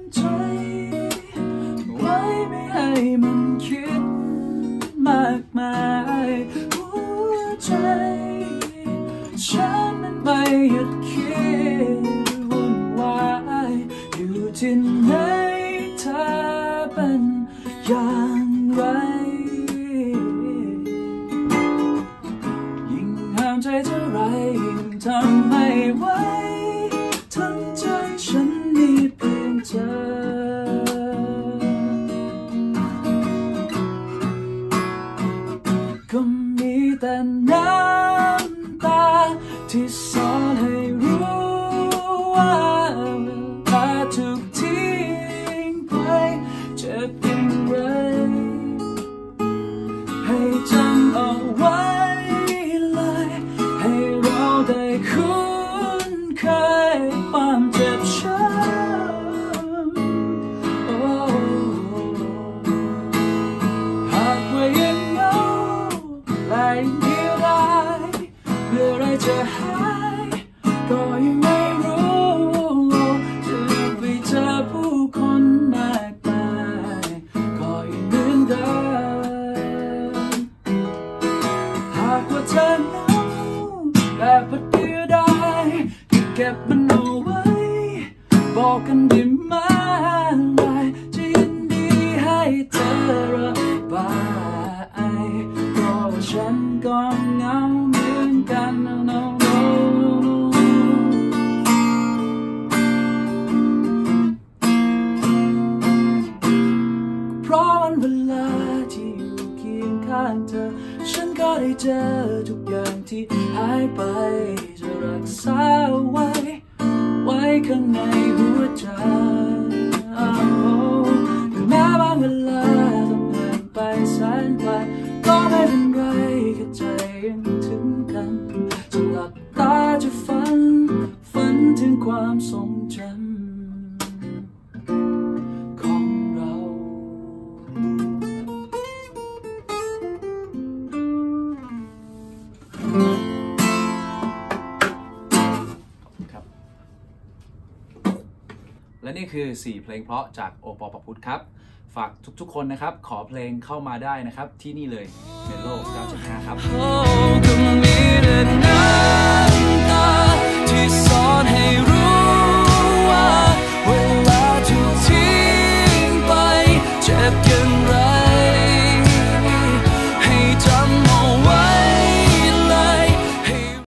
ใจไว้ไม่ให้มันคิดมากมายหัวใจฉันมันไม่หยุดคิดวุ่นวายอยู่ที่ไหนเธอเป็นอย่างไรยิ่งห้ามใจเท่าไรยิ่งทำไม่ไหวทั้งใจฉันมีเพียงเธอก็มีแต่น้ำตาที่สอนให้รู้ว่าเวลาถูกทิ้งไปเจ็บอย่างไรให้จำเอาไว้เลยให้เราได้คุ้นเคยความเจ็บช้ำหากว่ายังเหงาและยังเดียวดายเมื่อไรจะหายก็ยังไม่รู้จะไปเจอผู้คนมากมายก็ยังเหมือนเดิมหากว่าเธอเหงาและพอดีได้เก็บมันเอาไว้บอกกันได้ไหมจะยินดีให้เธอระบายเพราะว่าฉันก็เหงาเหมือนกัน no, no. เพราะวันเวลาที่อยู่เคียงข้างเธอฉันก็ได้เจอทุกอย่างที่หายไปจะรักษาไว้ข้างในหัวใจถึงแม้บางเวลาต้องเดินไปแสนไกลก็ไม่เป็นไรแค่ใจยังถึงกันจะหลับตาจะฝันถึงความทรงจำของเราและนี่คือ4เพลงเพราะจากโอปอประพุทธครับฝากทุกๆคนนะครับขอเพลงเข้ามาได้นะครับที่นี่เลยเมโล 9.5 ครับ